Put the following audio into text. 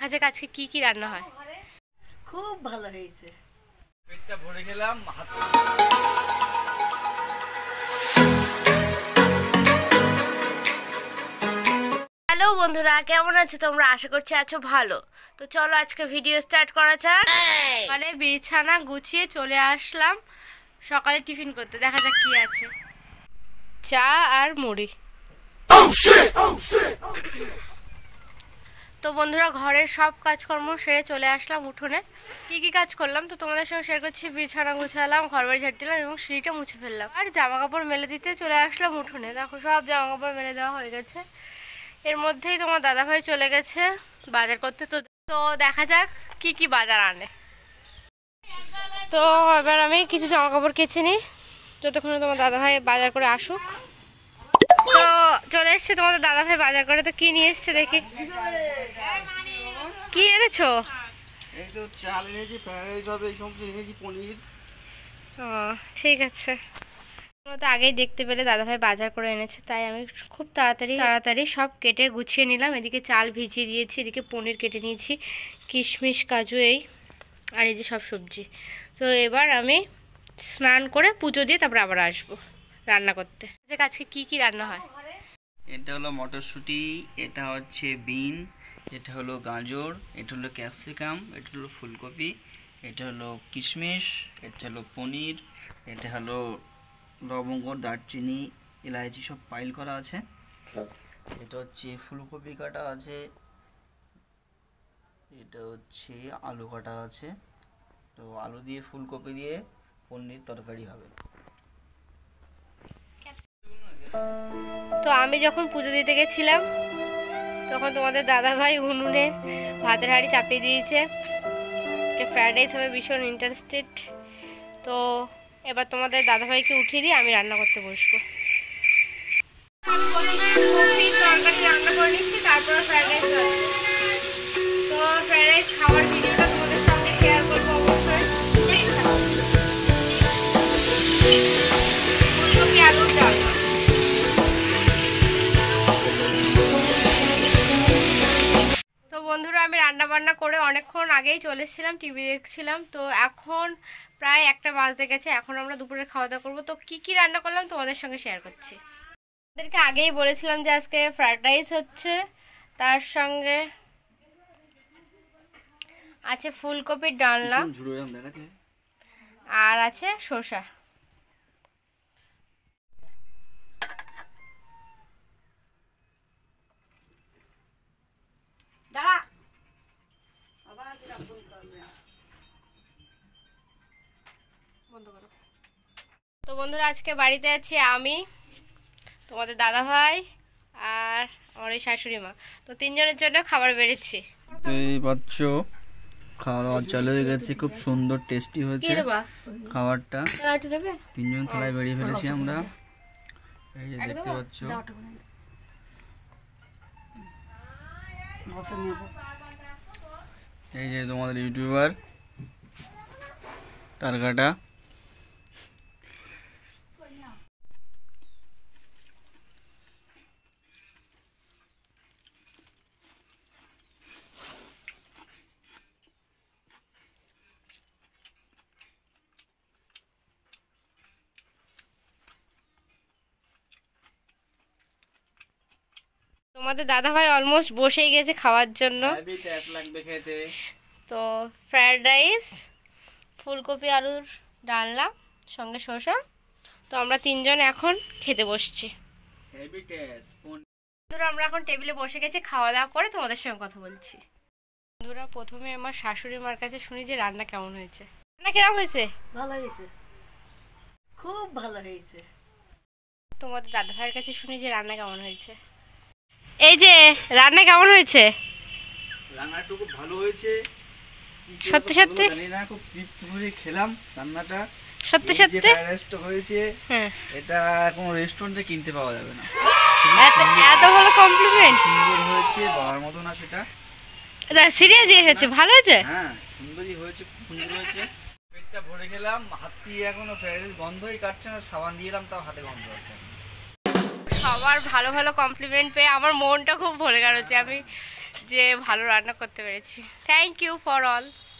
আজকে আজকে কি কি রান্না হয়? খুব ভালো হয়েছে, পেটটা ভরে খেলাম। হ্যালো বন্ধুরা, কেমন আছো তোমরা? আশা করছি আছো ভালো। তো চলো আজকে ভিডিও স্টার্ট করা যাক। মানে বিছানা গুছিয়ে চলে আসলাম সকালে টিফিন করতে। দেখা যাক কি আছে। চা আর মুড়ি। তো বন্ধুরা, ঘরের সব কাজকর্ম সেরে চলে আসলাম উঠোনে। কি কি কাজ করলাম তো তোমাদের সঙ্গে শেয়ার করছি। বিছানা গুছালাম, ঘর বাড়ি ঝাড় দিলাম এবং সিঁড়িটা মুছে ফেললাম। আর জামা কাপড় মেলে দিতে চলে আসলাম উঠোনে। দেখো সব জামা কাপড় মেলে দেওয়া হয়ে গেছে। এর মধ্যেই তোমার দাদাভাই চলে গেছে বাজার করতে। তো দেখা যাক কি কি বাজার আনে। তো এবার আমি কিছু জামা কাপড় কেচে নিই যতক্ষণে তোমার দাদাভাই বাজার করে আসুক। তো চলে এসছে তোমাদের দাদাভাই বাজার করে। তো কি নিয়ে এসছে দেখি। কি এনেছো? এই তো চাল এনেছি, ফ্রাইড রাইস হবে, এই সমস্ত এনেছি, পনির। ও ঠিক আছে। তোমরা তো আগেই দেখতে পেলে দাদাভাই বাজার করে এনেছে, তাই আমি খুব তাড়াতাড়ি সব কেটে গুছিয়ে নিলাম। এদিকে চাল ভিজিয়ে দিয়েছি, এদিকে পনির কেটে নিয়েছি, কিশমিশ কাজু এই আর এই যে সব সবজি। তো এবার আমি স্নান করে পুজো দিয়ে তারপর আবার আসবো রান্না করতে। আজকে কি কি রান্না হয়? এটা হলো মটরশুঁটি, এটা হচ্ছে বিন, এটা হলো গাজর, এটা হলো ক্যাপসিকাম, এটা হলো ফুলকপি, এটা হলো কিশমিশ, এটা হলো পনির, এটা হলো লবঙ্গ, দারচিনি, এলাচি সব পাইল করা আছে। এটা হচ্ছে ফুলকপি কাটা আছে, এটা হচ্ছে আলু কাটা আছে। তো আলু দিয়ে ফুলকপি দিয়ে পনির তরকারি হবে। তো আমি যখন পুজো দিতে গেছিলাম তখন তোমাদের দাদাভাই উনুনে ভাতের হাঁড়ি চাপিয়ে দিয়েছে। ফ্রাইড রাইস হবে, ভীষণ ইন্টারেস্টেড। তো এবার তোমাদের দাদাভাইকে উঠিয়ে দিয়ে আমি রান্না করতে বসবো। তরকারি রান্না করে নিচ্ছি, তারপরে ফ্রাইড রাইস হবে। তো ফ্রাইড রাইস খাওয়ার ভিডিওটা তোমাদের সঙ্গে শেয়ার করবো অবশ্যই। আলুর ডাল। তো বন্ধুরা, আমি রান্না বান্না করে অনেকক্ষণ আগেই চলে এসেছিলাম, টিভি দেখছিলাম। তো এখন প্রায় 1টা বাজতে গেছে। এখন আমরা দুপুরে খাওয়া দাওয়া করবো। তো কি কি রান্না করলাম তোমাদের সঙ্গে শেয়ার করছি। ওদেরকে আগেই বলেছিলাম যে আজকে ফ্রাইড রাইস হচ্ছে, তার সঙ্গে আছে ফুলকপির ডালনা আর আছে শসা। তো বন্ধুরা, আজকে বাড়িতে আছি আমি, তোমাদের দাদাভাই আর আমার এই শাশুড়ি মা। তো 3জনের জন্য খাবার বেড়েছি। এই পাচ্ছ খাওয়া দাওয়া চালু হয়ে গেছে, খুব সুন্দর টেস্টি হয়েছে খাবারটা। 3জন থালায় বেরিয়ে ফেলেছি আমরা। এই যে দেখতে পাচ্ছ, এই যে তোমাদের ইউটিউবার তারকাটা। তোমাদের দাদাভাই অলমোস্ট বসেই গেছে খাওয়ার জন্য। তো ফ্রাইড রাইস, ফুলকপি আলুর ডালনা সঙ্গে শসা। তো আমরা 3জন এখন খেতে বসছি। বন্ধুরা, আমরা এখন টেবিলে বসে গেছি, খাওয়া দাওয়া করে তোমাদের সঙ্গে কথা বলছি। বন্ধুরা, প্রথমে আমার শাশুড়ি মার কাছে শুনি যে রান্না কেমন হয়েছে। রান্না কেমন হয়েছে? ভালো হয়েছে, খুব ভালো হয়েছে। তোমাদের দাদাভাইয়ের কাছে শুনি যে রান্না কেমন হয়েছে। এই যে রান্না কেমন হয়েছে? রান্নাটা খুব ভালো হয়েছে, সত্যি সত্যি জানি না, খুব তৃপ্তি করে খেলাম রান্নাটা। সত্যি সত্যি ফ্রাইড রাইসটা হয়েছে, হ্যাঁ, এটা কোনো রেস্টুরেন্টে কিনতে পাওয়া যাবে না। এত ভালো কমপ্লিমেন্ট। সুন্দর হয়েছে, বলার মতো না সেটা। সিরিয়াস হয়েছে, ভালো হয়েছে। হ্যাঁ, সুন্দরই হয়েছে, খুব সুন্দর হয়েছে। পেটটা ভরে খেলাম, হাত দিয়ে এখনো ফ্রাইড রাইস গন্ধই কাটছে না। সাবান দিয়ে এলাম, তাও হাতে গন্ধ আছে। সবার ভালো ভালো কমপ্লিমেন্ট পেয়ে আমার মনটা খুব ভরে গেছে। আমি যে ভালো রান্না করতে পেরেছি। Thank you for all.